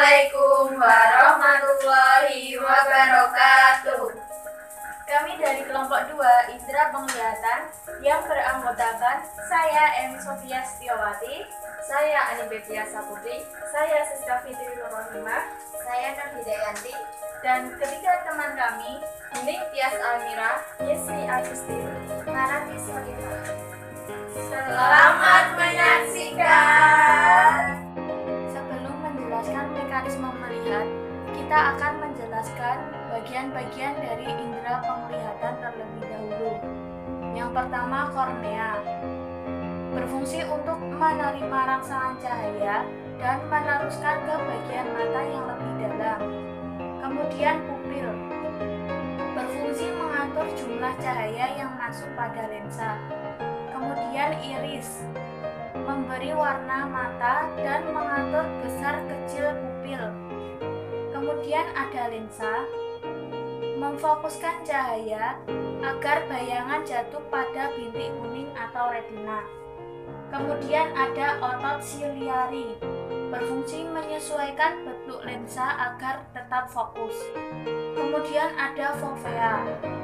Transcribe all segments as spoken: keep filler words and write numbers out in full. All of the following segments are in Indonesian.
Assalamualaikum warahmatullahi wabarakatuh. Kami dari kelompok dua Indra Penglihatan yang beranggotakan saya Emi Sofia Setiawati, Saya Ani Betia Saputri, saya Siska Fitri Nurrohimah, saya Nur Hidayanti, dan ketiga teman kami, Nining Tias Almira, Yesri Agustin, Marati Solihah. Selamat menyaksikan. Sebelum menjelaskan mekanisme melihat, kita akan menjelaskan bagian-bagian dari indera penglihatan terlebih dahulu. Yang pertama, kornea. Berfungsi untuk menerima rangsangan cahaya dan meneruskan ke bagian mata yang lebih dalam. Kemudian pupil. Berfungsi mengatur jumlah cahaya yang masuk pada lensa. Kemudian iris, memberi warna mata dan mengatur besar kecil pupil. Kemudian ada lensa, memfokuskan cahaya agar bayangan jatuh pada bintik kuning atau retina. Kemudian ada otot siliari, berfungsi menyesuaikan bentuk lensa agar tetap fokus. Kemudian ada fovea,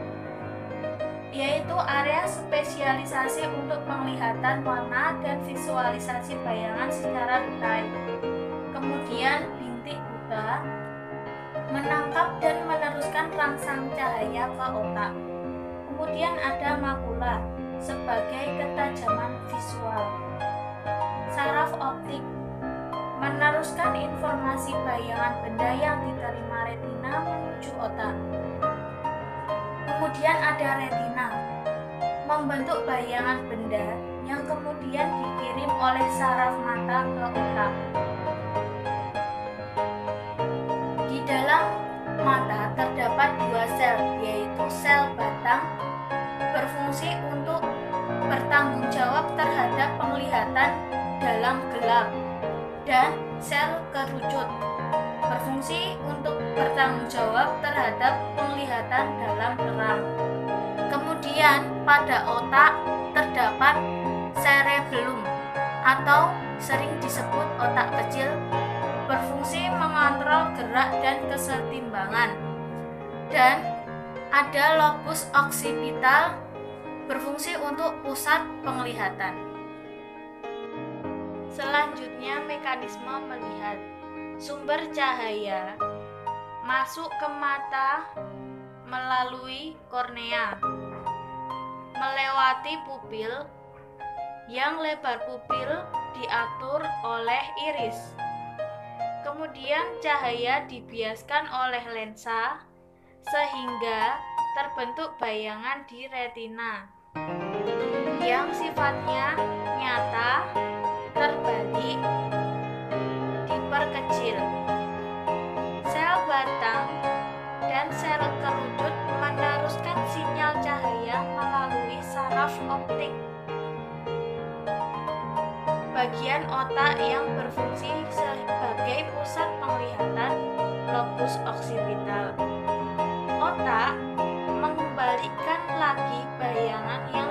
yaitu area spesialisasi untuk penglihatan warna dan visualisasi bayangan secara detail. Kemudian bintik buta, menangkap dan meneruskan rangsang cahaya ke otak. Kemudian ada makula sebagai ketajaman visual. Saraf optik, meneruskan informasi bayangan benda yang diterima retina menuju otak. Kemudian ada retina, membentuk bayangan benda yang kemudian dikirim oleh saraf mata ke otak. Di dalam mata terdapat dua sel, yaitu sel batang, berfungsi untuk bertanggung jawab terhadap penglihatan dalam gelap, dan sel kerucut, berfungsi untuk bertanggung jawab terhadap penglihatan dalam terang. Kemudian pada otak terdapat cerebellum atau sering disebut otak kecil, berfungsi mengontrol gerak dan kesetimbangan. Dan ada lobus oksipital, berfungsi untuk pusat penglihatan. Selanjutnya, mekanisme melihat. Sumber cahaya masuk ke mata melalui kornea, melewati pupil, yang lebar pupil diatur oleh iris. Kemudian cahaya dibiaskan oleh lensa sehingga terbentuk bayangan di retina yang sifatnya nyata, terbalik, diperkecil. Sel batang dan sel kerucut meneruskan sinyal cahaya melalui saraf optik. Bagian otak yang berfungsi sebagai pusat penglihatan, lobus oksipital. Otak mengembalikan lagi bayangan yang